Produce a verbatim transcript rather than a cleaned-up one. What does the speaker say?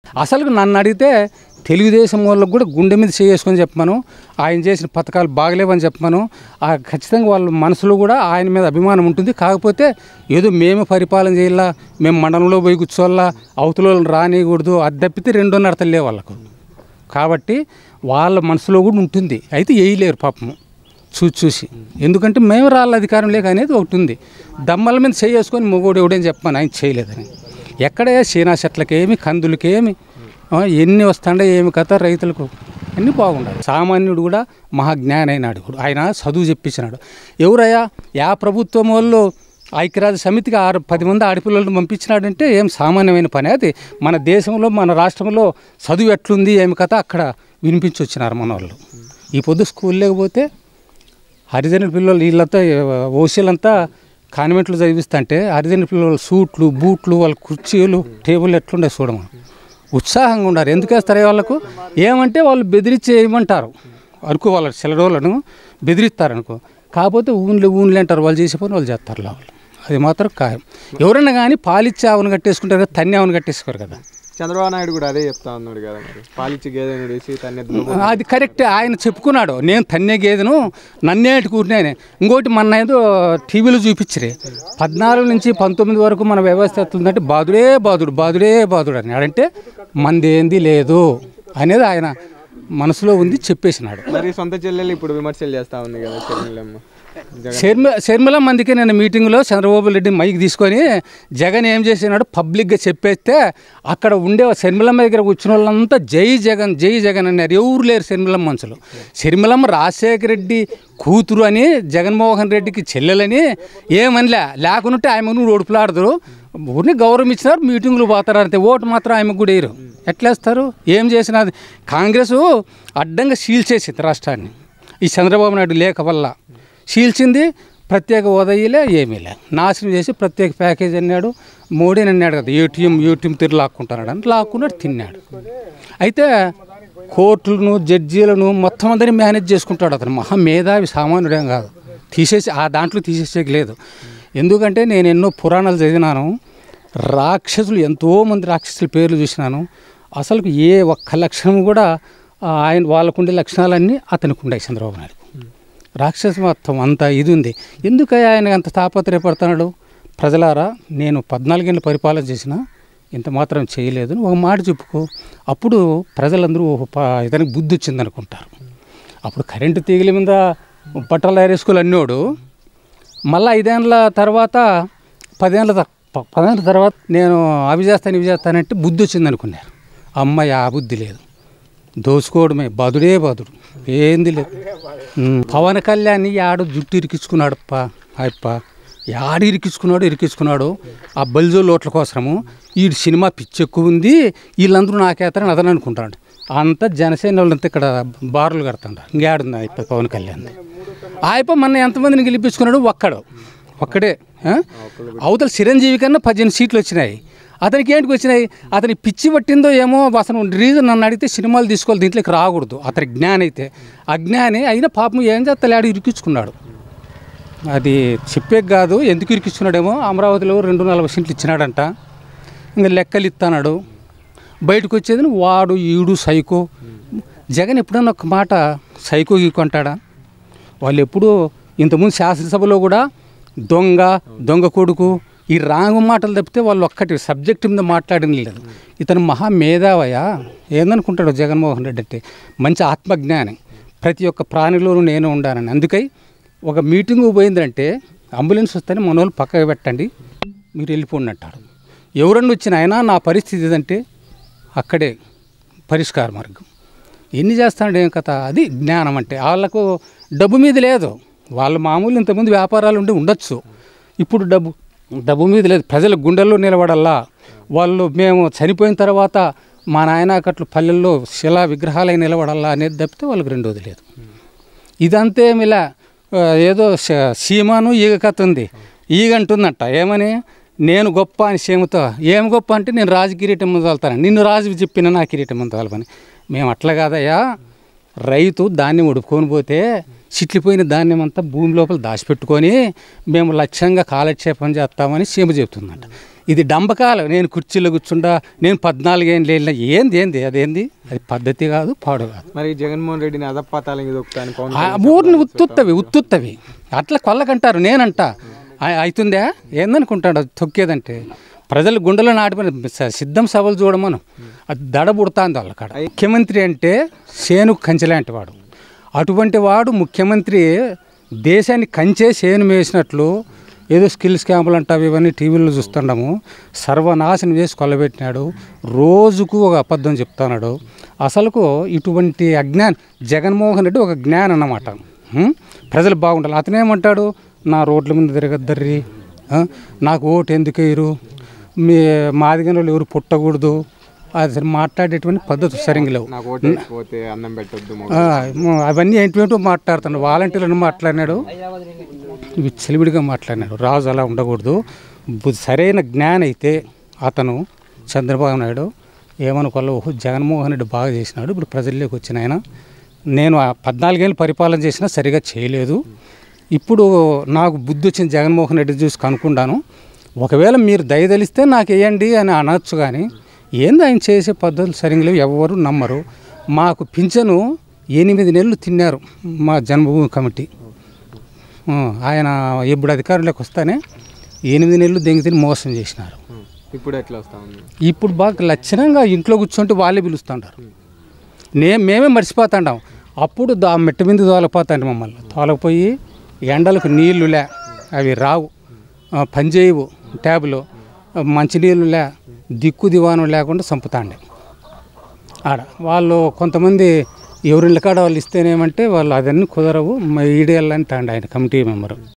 అసలు నన్ను అడిగితే తెలుగుదేశం వాళ్ళకు కూడా గుండె మీద చేసుకొని చెప్పమను, ఆయన చేసిన పథకాలు బాగలేవని చెప్పమను. ఆ ఖచ్చితంగా వాళ్ళ మనసులో కూడా ఆయన మీద అభిమానం ఉంటుంది. కాకపోతే ఏదో మేము పరిపాలన చేయాలా, మేము మండలంలో పోయి కూర్చోవాలా, అవతల రానియకూడదు, అది తప్పితే రెండున్నర తల్లే వాళ్ళకు. కాబట్టి వాళ్ళ మనసులో కూడా ఉంటుంది. అయితే వేయలేరు పాపము చూసి చూసి. ఎందుకంటే మేము రాళ్ళ అధికారం లేక అనేది ఒకటి ఉంది. దమ్మల మీద చేసుకొని మొగోడు ఎవడని చెప్పాను, ఆయన చేయలేదని. ఎక్కడే చీనా చెట్లకేమి, కందులకేమి, ఎన్ని వస్తాండే ఏమి కథ, రైతులకు అన్నీ బాగుండాలి. సామాన్యుడు కూడా మహాజ్ఞాని అయినాడు. ఆయన చదువు చెప్పించినాడు. ఎవరయ్యా యా ప్రభుత్వం వాళ్ళు ఐక్యరాజ్య సమితికి ఆరు పది మంది ఆడపిల్లలను పంపించినాడంటే ఏం సామాన్యమైన పని. అది మన దేశంలో మన రాష్ట్రంలో చదువు ఎట్లుంది ఏమి కథ అక్కడ వినిపించి వచ్చినారు మన వాళ్ళు. ఈ పొద్దు స్కూల్ లేకపోతే హరిజన పిల్లలు వీళ్ళంతా ఓసీలంతా కాన్వెంట్లు చదివిస్తుంటే హరిజన పిల్లలు సూట్లు బూట్లు వాళ్ళ కుర్చీలు టేబుల్ ఎట్లుండే చూడము ఉత్సాహంగా ఉన్నారు. ఎందుకు వేస్తారు వాళ్ళకు? ఏమంటే వాళ్ళు బెదిరించి వేయమంటారు అనుకో, వాళ్ళ సెలవులను బెదిరిస్తారనుకో. కాకపోతే ఊన్లే ఊన్లే అంటారు, వాళ్ళు చేసే పని వాళ్ళు చేస్తారు లోపల. అది మాత్రం ఖాయం. ఎవరన్నా కానీ పాలిచ్చి ఆవును కట్టేసుకుంటారు కదా, తన్ని ఆవును కట్టేసుకోరు కదా. చంద్రబాబు నాయుడు కూడా అదే చెప్తా ఉన్నాడు కదా, మరి పాలిచ్చి గేదెను వేసి తన్నే. అది కరెక్టే, ఆయన చెప్పుకున్నాడు, నేను తన్నే గేదెను నన్నేటి కూరినాయనే. ఇంకోటి మొన్న ఏదో టీవీలో చూపించరే, పద్నాలుగు నుంచి పంతొమ్మిది వరకు మన వ్యవస్థ ఎత్తుందంటే బాధుడే బాధుడు బాధుడే బాధుడు అని. అంటే మందేంది లేదు అనేది ఆయన మనసులో ఉంది, చెప్పేసినాడు. మరి సొంత చెల్లెలు ఇప్పుడు విమర్శలు చేస్తూ ఉంది కదా షర్మిలమ్మ. షర్మి షర్మిలమ్మ అందుకే నేను మీటింగ్లో చంద్రబాబు రెడ్డి మైక్ తీసుకొని జగన్ ఏం చేసినాడు పబ్లిక్గా చెప్పేస్తే అక్కడ ఉండే షర్మిలమ్మ దగ్గర కూర్చున్న వాళ్ళంతా జై జగన్ జై జగన్ అన్నారు. ఎవరు లేరు షర్మిలమ్మ మనుషులు. షర్మిలమ్మ రాజశేఖర రెడ్డి కూతురు అని, జగన్మోహన్ రెడ్డికి చెల్లెలని ఏమనిలే, లేకుంటే ఆమెను ఓడుపులాడదురు. ఊరిని గౌరవం ఇచ్చినారు, మీటింగులు పోతారు అంతే. ఓటు మాత్రం ఆమెకు కూడా వేయరు. ఎట్లేస్తారు? ఏం చేసినది కాంగ్రెస్ అడ్డంగా సీల్చేసింది రాష్ట్రాన్ని ఈ చంద్రబాబు నాయుడు లేక వల్ల. చీల్చింది, ప్రత్యేక హోదాయిలే ఏమీలే, నాశనం చేసి ప్రత్యేక ప్యాకేజ్ అన్నాడు. మోడీని అన్నాడు కదా, ఏటీఎం ఏటీఎం తిరిగి లాక్కుంటున్నాడు అని లాక్కున్నాడు, తిన్నాడు. అయితే కోర్టులను జడ్జీలను మొత్తం అందరినీ మేనేజ్ చేసుకుంటాడు అతను. మహా మేధావి, సామాన్యుడేం కాదు. తీసేసి ఆ దాంట్లో తీసేసేకి లేదు. ఎందుకంటే నేను ఎన్నో పురాణాలు చదివినాను, రాక్షసులు ఎంతోమంది రాక్షసుల పేర్లు చూసినాను. అసలు ఏ ఒక్క లక్షణం కూడా ఆయన వాళ్ళకుండే లక్షణాలన్నీ అతనికి ఉన్నాయి చంద్రబాబు నాయుడు. రాక్షస మొత్తం అంత ఇది ఉంది. ఎందుకు ఆయన అంత తాపత్రయపడుతున్నాడు? ప్రజలారా, నేను పద్నాలుగేళ్ళు పరిపాలన చేసిన ఇంత మాత్రం చేయలేదు ఒక మాట చెప్పుకో. అప్పుడు ప్రజలందరూ ఇతనికి బుద్ధి వచ్చింది అనుకుంటారు. అప్పుడు కరెంటు తీగల మీద బట్టలు ఏరేసుకోవాలి అన్నోడు మళ్ళీ ఐదేళ్ళ తర్వాత పదేళ్ళ పదేళ్ళ తర్వాత నేను అవి చేస్తాను ఇవి చేస్తానంటే బుద్ధి వచ్చింది అనుకున్నారు. అమ్మాయి ఆ బుద్ధి లేదు, దోచుకోవడమే, బాధుడే బాధుడు, ఏంది లేదు. పవన్ కళ్యాణ్ యాడు జుట్టు ఇరికించుకున్నాడు అప్ప అప్ప యాడు ఇరికించుకున్నాడు ఇరికించుకున్నాడు ఆ బల్జో లోట్ల కోసము. ఈ సినిమా పిచ్చి ఎక్కువ ఉంది, వీళ్ళందరూ నాకేస్తారని అతను అనుకుంటాడు. అంతా జనసేన వాళ్ళంతా ఇక్కడ బార్లు కడుతుంటారు. ఇంకేడుంది అయిపో పవన్ కళ్యాణ్. ఆయప్ప మొన్న ఎంతమందిని గెలిపించుకున్నాడు? ఒక్కడు ఒక్కడే. అవతల చిరంజీవి కన్నా పద్దెనిమిది సీట్లు వచ్చినాయి, అతనికి ఏంటికి వచ్చినాయి? అతని పిచ్చి పట్టిందో ఏమో. అసలు రీజన్ నన్ను అడిగితే సినిమాలు తీసుకోవాలి, దీంట్లోకి రాకూడదు. అతని జ్ఞాని అయితే అజ్ఞాని అయినా పాపం ఏం చేస్తాడు, ఆడు ఇరికించుకున్నాడు. అది చెప్పే కాదు, ఎందుకు ఇరికించుకున్నాడేమో. అమరావతిలో రెండు నలభై సీట్లు ఇచ్చినాడంట, ఇంకా లెక్కలు ఇస్తాడు. బయటకు వచ్చేది వాడు ఈడు సైకో. జగన్ ఎప్పుడన్నా ఒక మాట సైకో గీకొంటాడా? వాళ్ళు ఎప్పుడూ ఇంతకుముందు శాసనసభలో కూడా దొంగ దొంగ కొడుకు ఈ రాంగు మాటలు తప్పితే వాళ్ళు ఒక్కటి సబ్జెక్ట్ మీద మాట్లాడిన లేదు. ఇతను మహా మేధావయా ఏందనుకుంటాడు జగన్మోహన్ రెడ్డి అంటే? మంచి ఆత్మజ్ఞాని, ప్రతి ఒక్క ప్రాణిలోనూ నేను ఉండానని. అందుకై ఒక మీటింగు పోయిందంటే అంబులెన్స్ వస్తేనే మన వాళ్ళు పక్కకు పెట్టండి, మీరు వెళ్ళిపోండి అంటాడు. ఎవరన్నా వచ్చిన అయినా నా పరిస్థితి ఇదంటే అక్కడే పరిష్కార మార్గం. ఎన్ని చేస్తాడు ఏం కథ? అది జ్ఞానం అంటే. వాళ్ళకు డబ్బు మీద లేదు, వాళ్ళు మామూలు ఇంతకుముందు వ్యాపారాలు ఉండి ఉండొచ్చు, ఇప్పుడు డబ్బు డబ్బు మీద లేదు. ప్రజల గుండెల్లో నిలబడాలా. వాళ్ళు మేము చనిపోయిన తర్వాత మా నాయనకట్లు పల్లెల్లో శిలా విగ్రహాలై నిలబడాలా అనేది తప్పితే వాళ్ళకి రెండోది లేదు. ఇదంతే ఇలా ఏదో సీమాను ఈగ కథ ఉంది. ఈగ అంటుందంట ఏమని, నేను గొప్ప అని సీమతో. ఏం గొప్ప అంటే నేను రాజు కిరీటం ముందు వెళ్తాను, నిన్ను రాజు చెప్పిన నా కిరీటం ముందు వెళ్ళమని. మేము అట్లా కాదయ్యా, రైతు ధాన్యం ఉడుపుకొని పోతే చిట్లిపోయిన ధాన్యం అంతా భూమి లోపల దాచిపెట్టుకొని మేము లక్ష్యంగా కాలక్షేపం చేస్తామని సీమ చెప్తుందంట. ఇది డంబకాలు. నేను కుర్చీలో కూర్చుంటా, నేను పద్నాలుగేళ్ళు వెళ్ళిన ఏంది ఏంది అదేంది, అది పద్ధతి కాదు, పాడు కాదు. మరి జగన్మోహన్ రెడ్డిని అదపాతాలని దొక్కుతాను పవన్ ఆ ఊరిని ఉత్తుత్తవి ఉత్తుత్తవి అట్లా కొల్లకంటారు. నేనంట ఆ- అవుతుందా ఏందనుకుంటాడు అది తొక్కేదంటే. ప్రజలు గుండెలో నాటిపోయిన స- సిద్ధం సభలు చూడమను, అది దడ పుడుతుంది వాళ్ళకాడ. ముఖ్యమంత్రి అంటే సేను కంచెలాంటి వాడు. అటువంటి వాడు ముఖ్యమంత్రి దేశాన్ని కంచే సేను వేసినట్లు ఏదో స్కిల్స్ క్యాంపులు అంటావు ఇవన్నీ టీవీలో చూస్తున్నాము. సర్వనాశనం చేసి కొల్లబెట్టినాడు. రోజుకు ఒక అబద్ధం చెప్తున్నాడు. అసలుకు ఇటువంటి అజ్ఞానం జగన్మోహన్ రెడ్డి ఒక జ్ఞానం అన్నమాట. ఉం? ప్రజలు బాగుండాలి. అతనేమంటాడు, నా రోడ్ల మీద తిరగద్దర్రి, ఆ? నాకు ఓటు ఎందుకు వేయరు, మీ మాదిగన వాళ్ళు ఎవరు పుట్టకూడదు, అది మాట్లాడేటువంటి పద్ధతి సరిగ్గా లేవు. నాకు ఓటు వేయకపోతే అన్నం పెట్టొద్దు మొగ. ఆ, మ- అవన్నీ ఏంటో మాట్లాడుతున్నాడు. వాలంటీర్లను మాట్లాడినాడు, ఇవి చెలివిడిగా మాట్లాడినాడు. రాజు అలా ఉండకూడదు. బు- సరైన జ్ఞానం అయితే అతను చంద్రబాబు నాయుడు ఏమనుకోవాలి, ఓహో జగన్మోహన్ రెడ్డి బాగా చేసినాడు, ఇప్పుడు ప్రజల్లోకి వచ్చిన ఆయన, నేను ఆ పద్నాలుగేళ్ళు పరిపాలన చేసినా సరిగా చేయలేదు, ఇప్పుడు నాకు బుద్ధి వచ్చింది జగన్మోహన్ రెడ్డి చూసి కనుక్కుంటాను, ఒకవేళ మీరు దయదలిస్తే నాకు వేయండి అని అనొచ్చు. కానీ ఏంది ఆయన చేసే పద్ధతులు సరిగ్గా ఎవరు నమ్మరు. మాకు పింఛను ఎనిమిది నెలలు తిన్నారు మా జన్మభూమి కమిటీ. ఆ, ఆయన ఇప్పుడు అధికారంలోకి వస్తానే ఎనిమిది నెలలు దెంగి తిని మోసం చేసినారు. ఇప్పుడు ఎట్లా వస్తా ఉంది? ఇప్పుడు బాగా లక్షణంగా ఇంట్లో కూర్చుంటే వాళ్ళే పిలుస్తుంటారు. నే మేమే మర్చిపోతాండాం. అప్పుడు దా మెట్ట మీద తోలపోతాండి మమ్మల్ని. తోలకపోయి ఎండలకు నీళ్లులే, అవి రావు, ఆ, పనిచేయవు ట్యాబులు, మంచినీళ్ళులే, దిక్కు దివానం లేకుండా చంపుతాండి ఆడ. వాళ్ళు కొంతమంది ఎవరిళ్ళ కాడ వాళ్ళు ఇస్తేనేమంటే వాళ్ళు అదన్నీ కుదరవు, ఈడేళ్ళంటాండి ఆయన కమిటీ మెంబరు.